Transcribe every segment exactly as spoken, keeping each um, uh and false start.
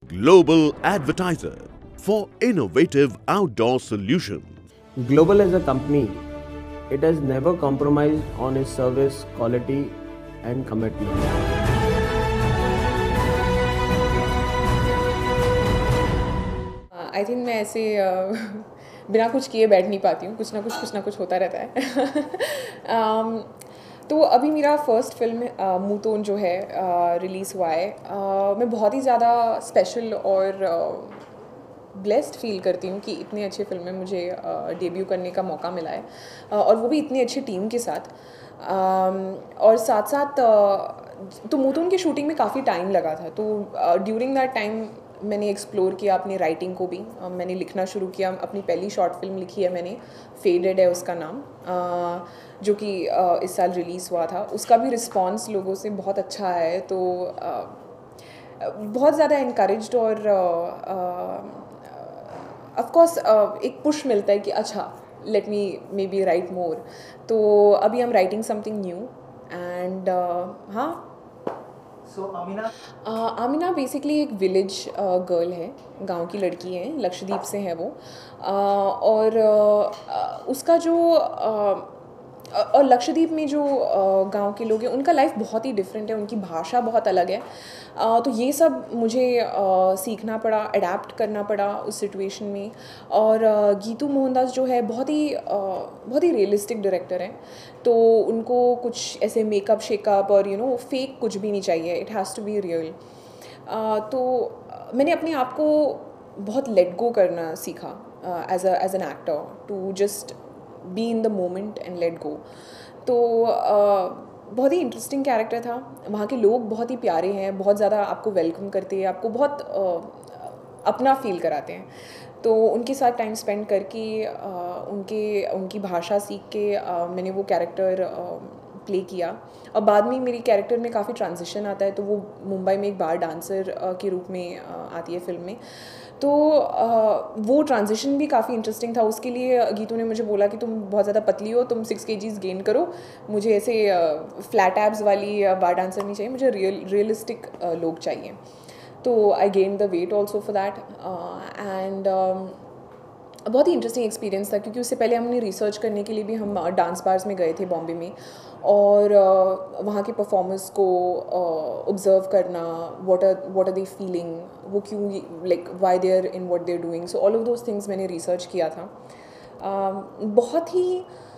Global Advertiser for innovative outdoor solutions. Global as a company, it has never compromised on its service, quality and commitment. I think मैं ऐसे बिना कुछ किए बैठ नहीं पाती हूँ, कुछ ना कुछ कुछ ना कुछ होता रहता है. um, तो अभी मेरा फर्स्ट फिल्म मुतोन जो है रिलीज़ हुआ है. uh, मैं बहुत ही ज़्यादा स्पेशल और ब्लेस्ड uh, फील करती हूँ कि इतने अच्छे फिल्म में मुझे डेब्यू uh, करने का मौका मिला है, uh, और वो भी इतनी अच्छी टीम के साथ. um, और साथ साथ uh, तो मुतोन की शूटिंग में काफ़ी टाइम लगा था, तो ड्यूरिंग दैट टाइम मैंने एक्सप्लोर किया अपनी राइटिंग को भी. uh, मैंने लिखना शुरू किया. अपनी पहली शॉर्ट फिल्म लिखी है मैंने, फेडेड है उसका नाम, uh, जो कि uh, इस साल रिलीज़ हुआ था. उसका भी रिस्पॉन्स लोगों से बहुत अच्छा है, तो uh, बहुत ज़्यादा इनकरेज्ड और ऑफ कोर्स एक पुश मिलता है कि अच्छा let me maybe write more. तो अभी हम राइटिंग समथिंग न्यू एंड हाँ. So, आमिना आमिना बेसिकली एक विलेज गर्ल है, गांव की लड़की है, लक्षद्वीप से है वो. uh, और uh, उसका जो uh, और लक्षद्वीप में जो uh, गांव के लोग हैं उनका लाइफ बहुत ही डिफरेंट है, उनकी भाषा बहुत अलग है. uh, तो ये सब मुझे uh, सीखना पड़ा, अडेप्ट करना पड़ा उस सिचुएशन में. और uh, गीतू मोहनदास जो है बहुत ही uh, बहुत ही रियलिस्टिक डायरेक्टर हैं, तो उनको कुछ ऐसे मेकअप शेकअप और यू नो फेक कुछ भी नहीं चाहिए. It has to be real. तो मैंने अपने आप को बहुत लेट गो करना सीखा as a as an actor, to just be in the moment and let go. तो uh, बहुत ही इंटरेस्टिंग कैरेक्टर था. वहाँ के लोग बहुत ही प्यारे हैं, बहुत ज़्यादा आपको वेलकम करते हैं, आपको बहुत uh, अपना फील कराते हैं. तो उनके साथ टाइम स्पेंड करके uh, उनके उनकी भाषा सीख के uh, मैंने वो कैरेक्टर प्ले uh, किया. और बाद में मेरी कैरेक्टर में काफ़ी ट्रांजिशन आता है, तो वो मुंबई में एक बार डांसर uh, के रूप में uh, आती है फिल्म में. तो uh, वो ट्रांजिशन भी काफ़ी इंटरेस्टिंग था. उसके लिए गीतू ने मुझे बोला कि तुम बहुत ज़्यादा पतली हो, तुम सिक्स केजीज़ गेन करो, मुझे ऐसे फ्लैट एब्स वाली बार डांसर नहीं चाहिए, मुझे रियल रियलिस्टिक लोग चाहिए. तो I gain the weight also for that. And बहुत ही इंटरेस्टिंग एक्सपीरियंस था, क्योंकि उससे पहले हमने रिसर्च करने के लिए भी हम डांस बार्स में गए थे बॉम्बे में, और uh, वहाँ के परफॉर्मेंस को ऑब्ज़र्व uh, करना, what are what are they feeling, वो क्यों like why they are in what they are doing. So all of those things मैंने रिसर्च किया था. uh, बहुत ही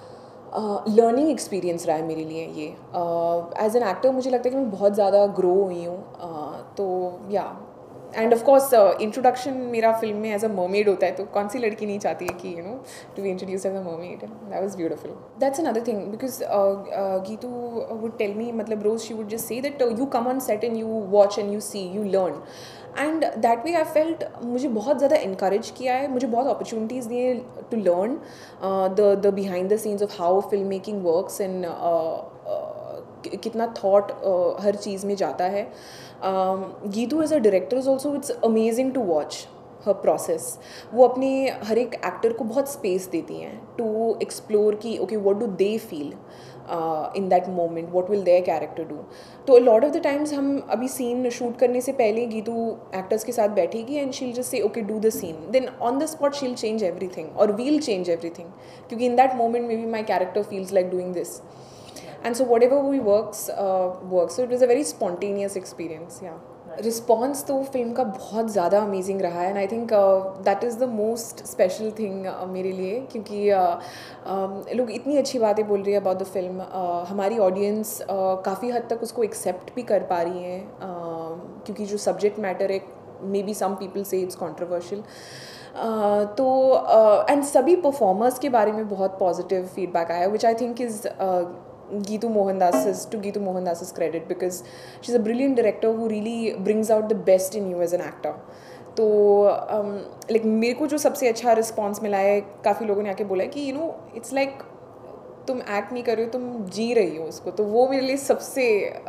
लर्निंग uh, एक्सपीरियंस रहा है मेरे लिए ये. एज एन एक्टर मुझे लगता है कि मैं बहुत ज़्यादा ग्रो हुई हूँ. uh, तो या एंड ऑफ कोर्स इंट्रोडक्शन मेरा फिल्म में एज अ मरमेड होता है, तो कौन सी लड़की नहीं चाहती है कि you know to be introduce as a mermaid. That was beautiful. That's another thing, because Geetu would tell me, मतलब रोज she would just say that you come on set and you watch and you see, you learn. And that way I felt मुझे बहुत ज़्यादा encourage किया है, मुझे बहुत opportunities दिए to learn the the behind the scenes of how film making works and कितना thought uh, हर चीज़ में जाता है. Geetu as a director is also it's amazing to watch her process. वो अपने हर एक एक्टर को बहुत स्पेस देती हैं टू एक्सप्लोर की okay what do they feel in that moment, what will their character do. तो लॉट ऑफ द टाइम्स हम अभी सीन शूट करने से पहले गीतू एक्टर्स के साथ बैठेगी and she'll just say okay do the scene, then on the spot she'll change everything और वील चेंज एवरीथिंग, क्योंकि in that moment maybe my character feels like doing this. And so whatever we works uh, works. So it was a very spontaneous experience. Yeah. Response तो film का बहुत ज़्यादा amazing रहा है, and I think that is the most special thing मेरे लिए, क्योंकि uh, um, लोग इतनी अच्छी बातें बोल रही है अबाउट द फिल्म. हमारी ऑडियंस uh, काफ़ी हद तक उसको एक्सेप्ट भी कर पा रही हैं, uh, क्योंकि जो सब्जेक्ट मैटर है maybe some people say it's controversial. तो एंड uh, सभी परफॉर्मर्स के बारे में बहुत पॉजिटिव फीडबैक आया, which I think is Geetu Mohandas's to Geetu Mohandas's credit, because she's a brilliant director who really brings out the best in you as an actor. तो like um, मेरे को जो सबसे अच्छा रिस्पॉन्स मिला है, काफ़ी लोगों ने आके बोला है कि यू नो इट्स लाइक तुम एक्ट नहीं कर रही हो, तुम जी रही हो उसको. तो वो मेरे लिए सबसे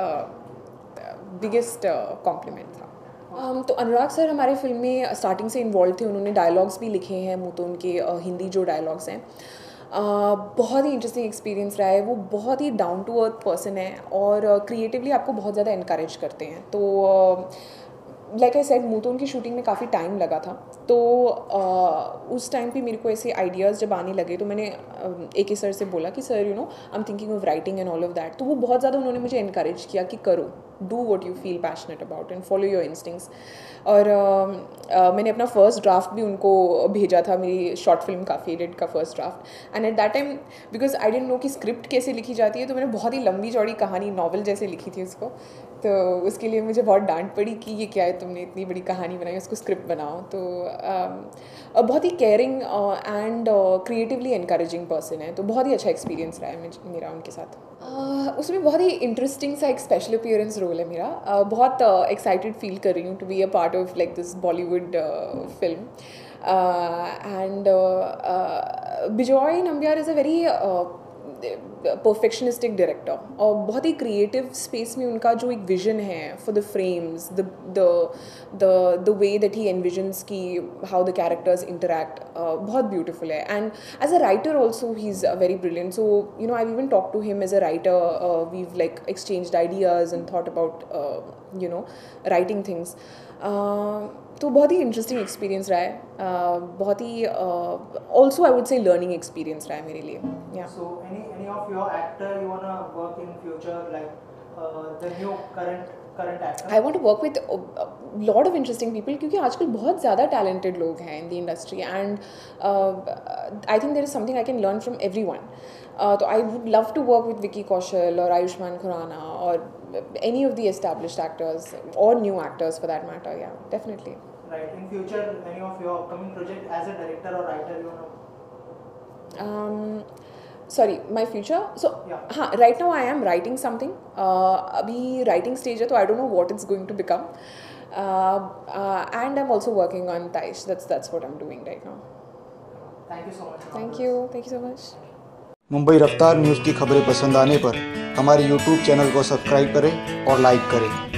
बिगेस्ट कॉम्प्लीमेंट था. Um, तो अनुराग सर हमारे फिल्म में स्टार्टिंग से इन्वॉल्व थे. उन्होंने डायलॉग्स भी लिखे हैं, मुतोन के uh, हिंदी जो डायलॉग्स हैं. Uh, बहुत ही इंटरेस्टिंग एक्सपीरियंस रहा है. वो बहुत ही डाउन टू अर्थ पर्सन है और क्रिएटिवली uh, आपको बहुत ज़्यादा इनकरेज करते हैं. तो uh, like I said Moothon की शूटिंग में काफ़ी टाइम लगा था, तो uh, उस टाइम पे मेरे को ऐसे आइडियाज़ जब आने लगे तो मैंने ए के सर से बोला कि sir you know I am thinking of writing and all of that. तो वो बहुत ज़्यादा उन्होंने मुझे इनकरेज किया कि करो, do what you feel passionate about and follow your instincts. और uh, uh, मैंने अपना फर्स्ट ड्राफ्ट भी उनको भेजा था, मेरी शॉर्ट फिल्म का फेडेड का first draft. And at that time because I didn't know कि स्क्रिप्ट कैसे लिखी जाती है, तो मैंने बहुत ही लंबी चौड़ी कहानी नॉवल जैसे लिखी थी उसको। तो उसके लिए मुझे बहुत डांट पड़ी कि ये क्या है, तुमने इतनी बड़ी कहानी बनाई, उसको स्क्रिप्ट बनाओ। तो uh, बहुत ही caring and creatively encouraging person है, तो बहुत ही अच्छा एक्सपीरियंस रहा है मेरा उनके साथ। uh, उसमें बहुत ही इंटरेस्टिंग सा एक स्पेशल अपीयरेंस रोल है मेरा। uh, बहुत एक्साइटेड uh, फील कर रही हूँ to be a part of like this Bollywood film. And Bijoy Nambiar is a very perfectionistic director, और बहुत ही क्रिएटिव स्पेस में उनका जो एक विजन है for the frames, the the the way that he envisions की हाउ द कैरेक्टर्स इंटरैक्ट, बहुत beautiful है। And as a writer also he is very brilliant. So you know I even talk to him as a writer, we've like exchanged ideas and thought about you know writing things. तो बहुत ही interesting experience रहा है, uh, बहुत ही also I would say learning experience रहा है मेरे लिए। या So any any of your actor you wanna work in future, like uh, the new current current actor? I want to work with lot of interesting people, क्योंकि आजकल बहुत ज़्यादा talented लोग हैं in the industry, and I think there is something I can learn from everyone. तो I would love to work with Vicky Kaushal और आयुष्मान खुराना और any of the established actors or new actors for that matter. Yeah, definitely. Right. In future, any of your upcoming project as a director or writer you wanna? Um, sorry, my future. So, Yeah. हाँ, right now I am writing something. Uh, अभी writing stage है, तो I don't know what it's going to become. Uh, uh, and I'm also working on Taish. That's that's what I'm doing right now. Thank you so much. Thank you. Thank you so much. Mumbai रफ्तार news की खबरें पसंद आने पर हमारे YouTube channel को subscribe करें और लाइक करें।